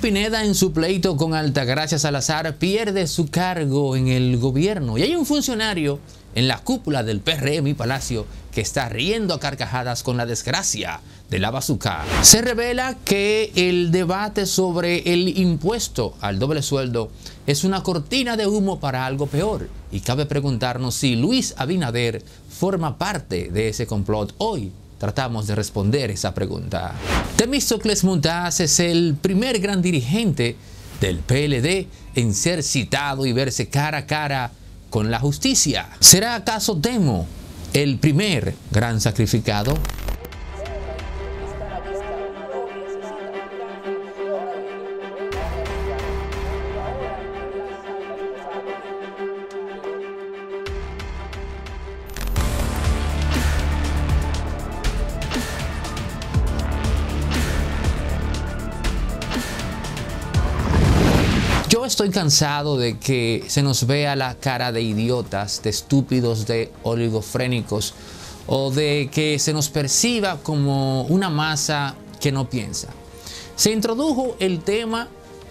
Pineda, en su pleito con Altagracia Salazar, pierde su cargo en el gobierno. Y hay un funcionario en la cúpula del PRM y Palacio que está riendo a carcajadas con la desgracia de la bazuca. Se revela que el debate sobre el impuesto al doble sueldo es una cortina de humo para algo peor. Y cabe preguntarnos si Luis Abinader forma parte de ese complot. Hoy tratamos de responder esa pregunta. Temístocles Montaz es el primer gran dirigente del PLD en ser citado y verse cara a cara con la justicia. ¿Será acaso Temo el primer gran sacrificado? Yo estoy cansado de que se nos vea la cara de idiotas, de estúpidos, de oligofrénicos, o de que se nos perciba como una masa que no piensa. Se introdujo el tema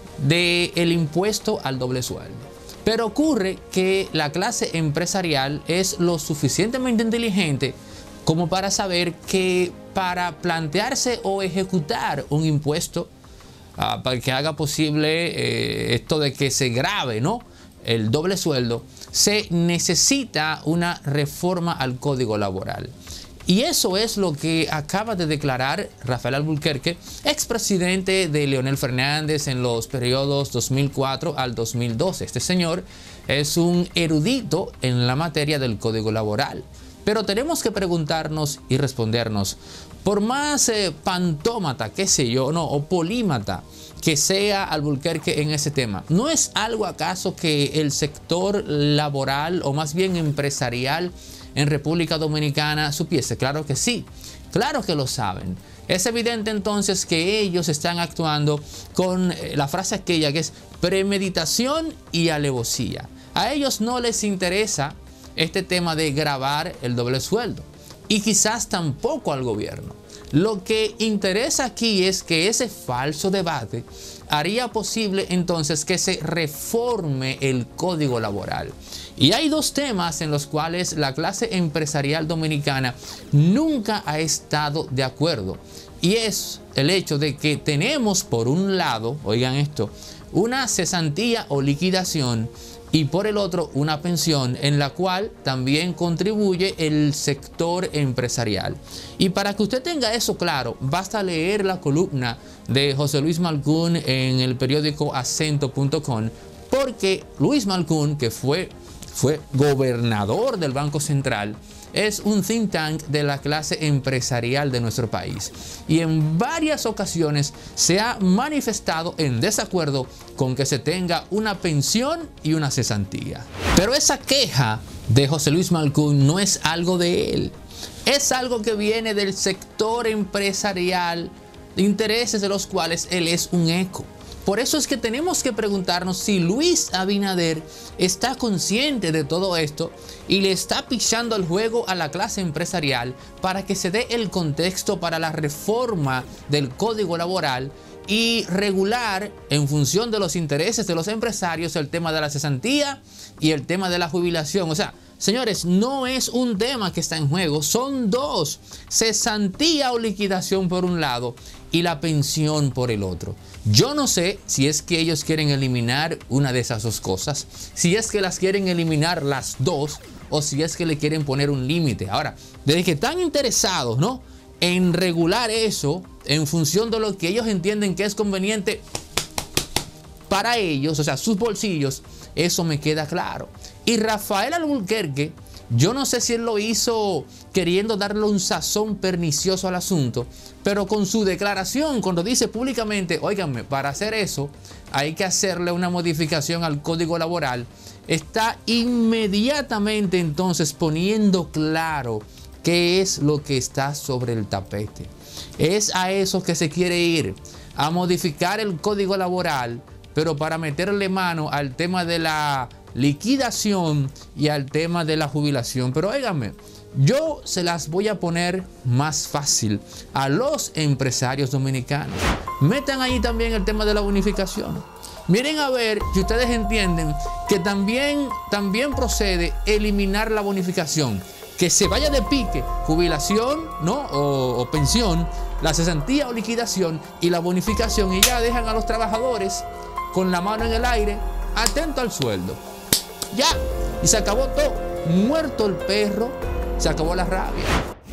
del impuesto al doble sueldo, pero ocurre que la clase empresarial es lo suficientemente inteligente como para saber que para plantearse o ejecutar un impuesto para que haga posible esto de que se grave, ¿no?, el doble sueldo, se necesita una reforma al Código Laboral. Y eso es lo que acaba de declarar Rafael Alburquerque, expresidente de Leonel Fernández en los periodos 2004 al 2012. Este señor es un erudito en la materia del Código Laboral. Pero tenemos que preguntarnos y respondernos, por más pantómata, qué sé yo, no, o polímata que sea Alburquerque en ese tema, ¿no es algo acaso que el sector laboral o más bien empresarial en República Dominicana supiese? Claro que sí, claro que lo saben. Es evidente entonces que ellos están actuando con la frase aquella que es premeditación y alevosía. A ellos no les interesa este tema de gravar el doble sueldo y quizás tampoco al gobierno. Lo que interesa aquí es que ese falso debate haría posible entonces que se reforme el Código Laboral. Y hay dos temas en los cuales la clase empresarial dominicana nunca ha estado de acuerdo. Y es el hecho de que tenemos por un lado, oigan esto, una cesantía o liquidación, y por el otro una pensión en la cual también contribuye el sector empresarial. Y para que usted tenga eso claro, basta leer la columna de José Luis Malcún en el periódico acento.com, porque Luis Malcún, que fue gobernador del Banco Central, es un think tank de la clase empresarial de nuestro país. Y en varias ocasiones se ha manifestado en desacuerdo con que se tenga una pensión y una cesantía. Pero esa queja de José Luis Malcún no es algo de él. Es algo que viene del sector empresarial, de intereses de los cuales él es un eco. Por eso es que tenemos que preguntarnos si Luis Abinader está consciente de todo esto y le está pichando el juego a la clase empresarial para que se dé el contexto para la reforma del Código Laboral y regular en función de los intereses de los empresarios el tema de la cesantía y el tema de la jubilación. O sea, señores, no es un tema que está en juego, son dos: cesantía o liquidación por un lado y la pensión por el otro. Yo no sé si es que ellos quieren eliminar una de esas dos cosas, si es que las quieren eliminar las dos, o si es que le quieren poner un límite. Ahora, desde que están interesados, ¿no?, en regular eso en función de lo que ellos entienden que es conveniente para ellos, o sea, sus bolsillos, eso me queda claro. Y Rafael Alburquerque, yo no sé si él lo hizo queriendo darle un sazón pernicioso al asunto, pero con su declaración, cuando dice públicamente, óiganme, para hacer eso hay que hacerle una modificación al Código Laboral, está inmediatamente entonces poniendo claro qué es lo que está sobre el tapete. Es a eso que se quiere ir, a modificar el Código Laboral, pero para meterle mano al tema de la liquidación y al tema de la jubilación. Pero óigame, yo se las voy a poner más fácil a los empresarios dominicanos. Metan ahí también el tema de la bonificación. Miren a ver si ustedes entienden que también procede eliminar la bonificación. Que se vaya de pique, jubilación, ¿no? O pensión, la cesantía o liquidación y la bonificación, y ya dejan a los trabajadores con la mano en el aire, atento al sueldo. Ya, y se acabó todo. Muerto el perro, se acabó la rabia.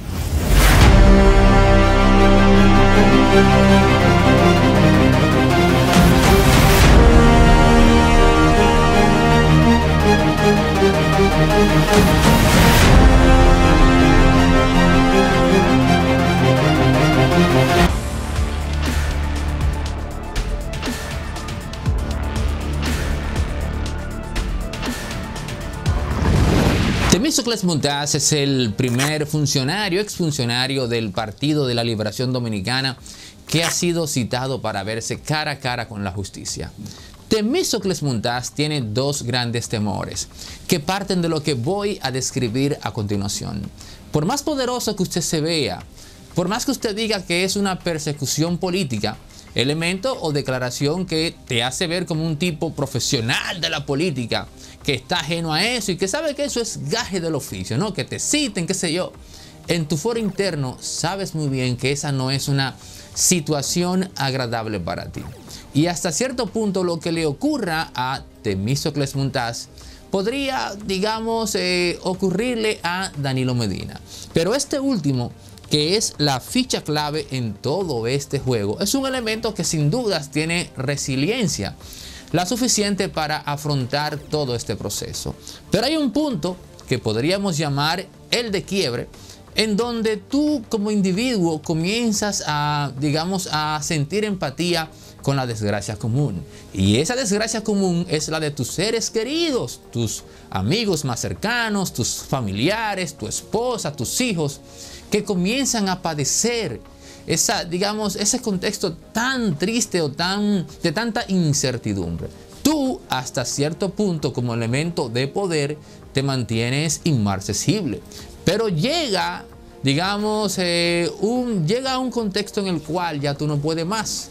Temístocles Montaz es el primer exfuncionario del Partido de la Liberación Dominicana que ha sido citado para verse cara a cara con la justicia. Temístocles Montaz tiene dos grandes temores que parten de lo que voy a describir a continuación. Por más poderoso que usted se vea, por más que usted diga que es una persecución política, elemento o declaración que te hace ver como un tipo profesional de la política, que está ajeno a eso y que sabe que eso es gaje del oficio, ¿no? Que te citen, qué sé yo. En tu foro interno sabes muy bien que esa no es una situación agradable para ti. Y hasta cierto punto lo que le ocurra a Temístocles Montaz podría, digamos, ocurrirle a Danilo Medina. Pero este último, que es la ficha clave en todo este juego, es un elemento que sin dudas tiene resiliencia, la suficiente para afrontar todo este proceso. Pero hay un punto que podríamos llamar el de quiebre, en donde tú como individuo comienzas a, digamos, a sentir empatía con la desgracia común. Y esa desgracia común es la de tus seres queridos, tus amigos más cercanos, tus familiares, tu esposa, tus hijos, que comienzan a padecer ese contexto tan triste o de tanta incertidumbre. Tú, hasta cierto punto, como elemento de poder, te mantienes inmarcesible. Pero llega, digamos, llega a un contexto en el cual ya tú no puedes más.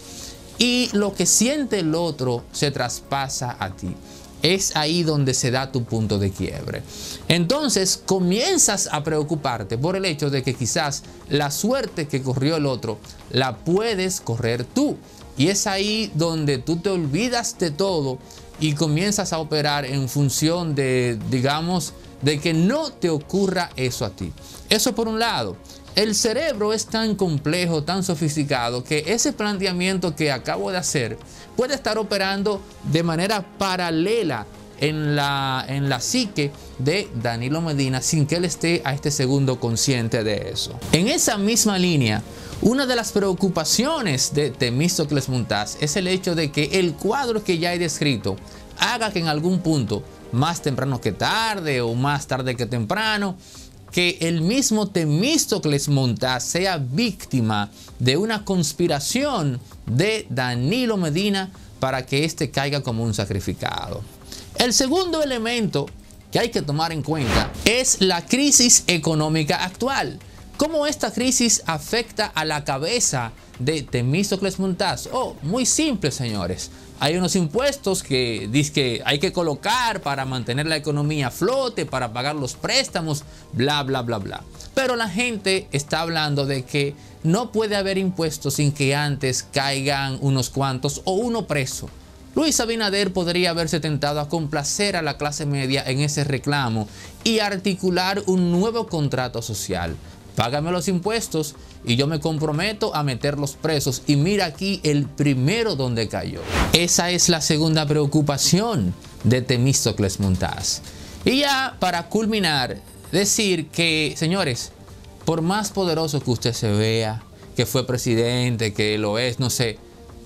Y lo que siente el otro se traspasa a ti. Es ahí donde se da tu punto de quiebre. Entonces comienzas a preocuparte por el hecho de que quizás la suerte que corrió el otro la puedes correr tú. Y es ahí donde tú te olvidas de todo y comienzas a operar en función de, digamos, de que no te ocurra eso a ti. Eso por un lado. El cerebro es tan complejo, tan sofisticado, que ese planteamiento que acabo de hacer puede estar operando de manera paralela en la psique de Danilo Medina sin que él esté a este segundo consciente de eso. En esa misma línea, una de las preocupaciones de Temístocles Montaz es el hecho de que el cuadro que ya he descrito haga que en algún punto, más temprano que tarde o más tarde que temprano, que el mismo Temístocles Montaz sea víctima de una conspiración de Danilo Medina para que éste caiga como un sacrificado. El segundo elemento que hay que tomar en cuenta es la crisis económica actual. ¿Cómo esta crisis afecta a la cabeza de Temístocles Montaz? Oh, muy simple, señores. Hay unos impuestos que hay que colocar para mantener la economía a flote, para pagar los préstamos, bla, bla, bla, bla. Pero la gente está hablando de que no puede haber impuestos sin que antes caigan unos cuantos o uno preso. Luis Abinader podría haberse tentado a complacer a la clase media en ese reclamo y articular un nuevo contrato social. Págame los impuestos y yo me comprometo a meterlos presos. Y mira aquí el primero donde cayó. Esa es la segunda preocupación de Temístocles Montaz. Y ya para culminar, decir que, señores, por más poderoso que usted se vea, que fue presidente, que lo es, no sé,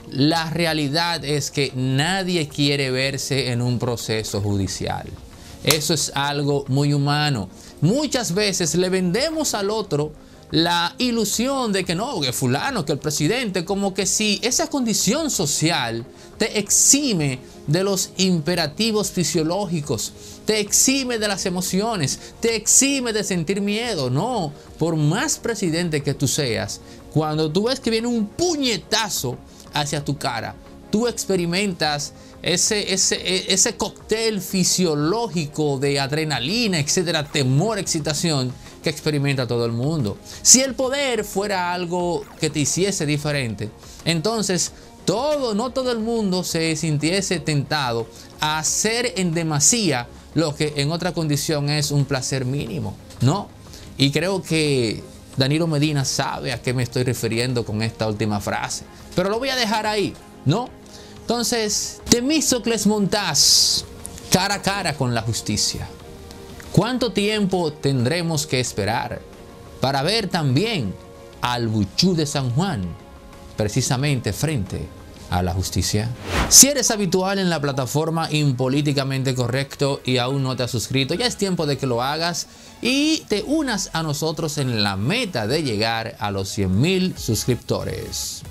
la realidad es que nadie quiere verse en un proceso judicial. Eso es algo muy humano. Muchas veces le vendemos al otro la ilusión de que no, que fulano, que el presidente, como que si esa condición social te exime de los imperativos fisiológicos, te exime de las emociones, te exime de sentir miedo. No, por más presidente que tú seas, cuando tú ves que viene un puñetazo hacia tu cara, tú experimentas ese cóctel fisiológico de adrenalina, etcétera, temor, excitación que experimenta todo el mundo. Si el poder fuera algo que te hiciese diferente, entonces no todo el mundo se sintiese tentado a hacer en demasía lo que en otra condición es un placer mínimo, ¿no? Y creo que Danilo Medina sabe a qué me estoy refiriendo con esta última frase, pero lo voy a dejar ahí, ¿no? Entonces, Temístocles Montaz, cara a cara con la justicia. ¿Cuánto tiempo tendremos que esperar para ver también al Buchú de San Juan precisamente frente a la justicia? Si eres habitual en la plataforma Impolíticamente Correcto y aún no te has suscrito, ya es tiempo de que lo hagas y te unas a nosotros en la meta de llegar a los 100,000 suscriptores.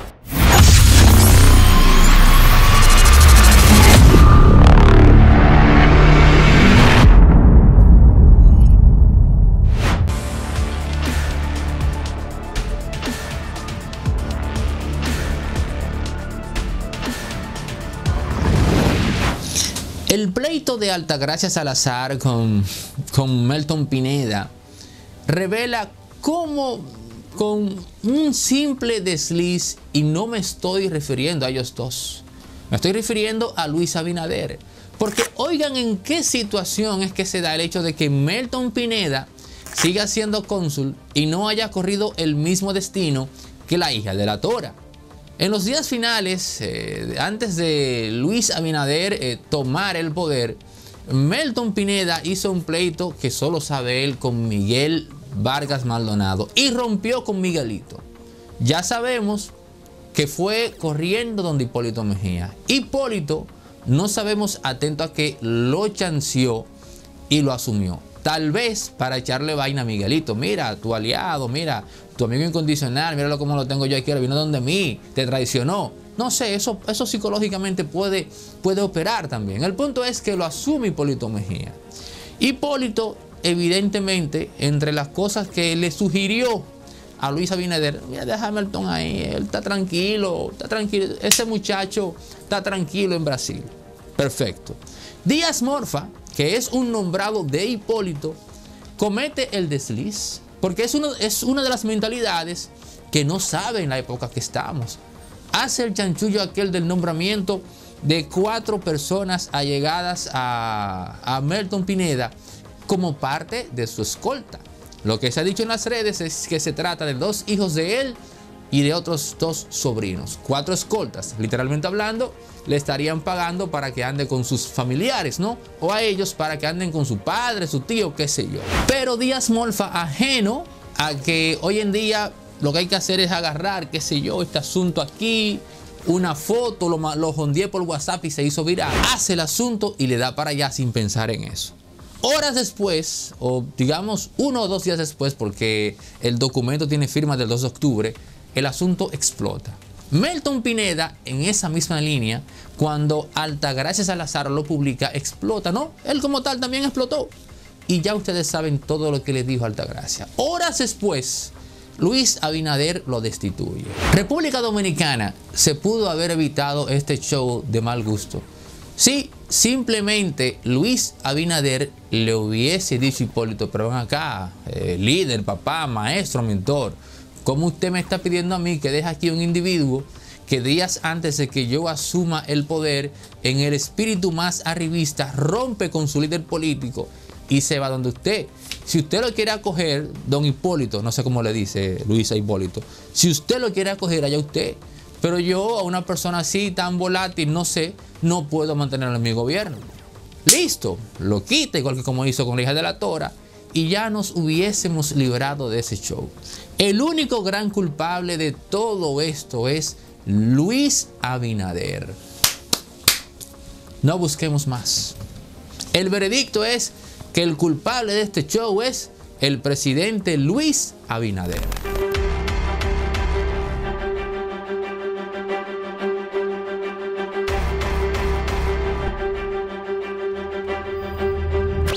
El pleito de Altagracia Salazar con Melton Pineda revela cómo con un simple desliz, y no me estoy refiriendo a ellos dos, me estoy refiriendo a Luis Abinader, porque oigan en qué situación es que se da el hecho de que Melton Pineda siga siendo cónsul y no haya corrido el mismo destino que la hija de la Tora. En los días finales, antes de Luis Abinader tomar el poder, Melton Pineda hizo un pleito que solo sabe él con Miguel Vargas Maldonado y rompió con Miguelito. Ya sabemos que fue corriendo donde Hipólito Mejía. Hipólito, no sabemos atento a que lo chanceó y lo asumió. Tal vez para echarle vaina a Miguelito. Mira, tu aliado, mira, tu amigo incondicional, míralo como lo tengo yo aquí, vino donde mí, te traicionó. No sé, eso psicológicamente puede operar también. El punto es que lo asume Hipólito Mejía. Hipólito, evidentemente, entre las cosas que le sugirió a Luis Abinader, mira, deja a Melton ahí, él está tranquilo, ese muchacho está tranquilo en Brasil. Perfecto. Díaz Morfa, que es un nombrado de Hipólito, comete el desliz, porque es una de las mentalidades que no sabe en la época que estamos. Hace el chanchullo aquel del nombramiento de 4 personas allegadas a Melton Pineda como parte de su escolta. Lo que se ha dicho en las redes es que se trata de 2 hijos de él y de otros 2 sobrinos. 4 escoltas, literalmente hablando, le estarían pagando para que ande con sus familiares, ¿no? O a ellos para que anden con su padre, su tío, qué sé yo. Pero Díaz Morfa, ajeno a que hoy en día lo que hay que hacer es agarrar, qué sé yo, este asunto aquí, una foto, lo jondeé por WhatsApp y se hizo viral. Hace el asunto y le da para allá sin pensar en eso. Horas después, o digamos 1 o 2 días después, porque el documento tiene firma del 2 de octubre, el asunto explota. Melton Pineda, en esa misma línea, cuando Altagracia Salazar lo publica, explota, ¿no? Él como tal también explotó. Y ya ustedes saben todo lo que le dijo Altagracia. Horas después, Luis Abinader lo destituye. República Dominicana se pudo haber evitado este show de mal gusto si simplemente Luis Abinader le hubiese dicho a Hipólito, pero ven acá, líder, papá, maestro, mentor, ¿cómo usted me está pidiendo a mí que deje aquí un individuo que días antes de que yo asuma el poder, en el espíritu más arribista, rompe con su líder político y se va donde usted? Si usted lo quiere acoger, don Hipólito, no sé cómo le dice Luis a Hipólito, si usted lo quiere acoger, allá usted. Pero yo a una persona así, tan volátil, no sé, no puedo mantenerlo en mi gobierno. Listo, lo quita, igual que como hizo con la hija de la Tora, y ya nos hubiésemos librado de ese show. El único gran culpable de todo esto es Luis Abinader. No busquemos más. El veredicto es que el culpable de este show es el presidente Luis Abinader.